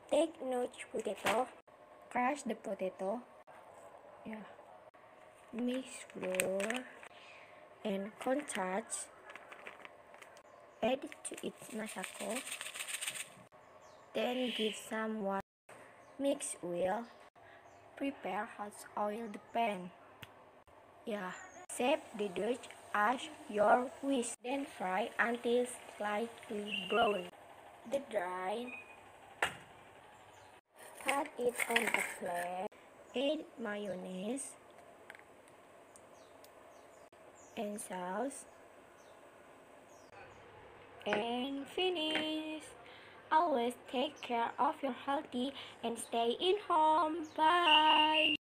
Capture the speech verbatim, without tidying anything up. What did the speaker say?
Take notch potato, crush the potato, yeah, mix flour and cornstarch, add to its masako, then give some water, mix well, prepare hot oil the pan, yeah, shape the dough as your wish, then fry until slightly brown. The dry, cut it on a plate, add mayonnaise and sauce, and finish. Always take care of your healthy and stay in home. Bye.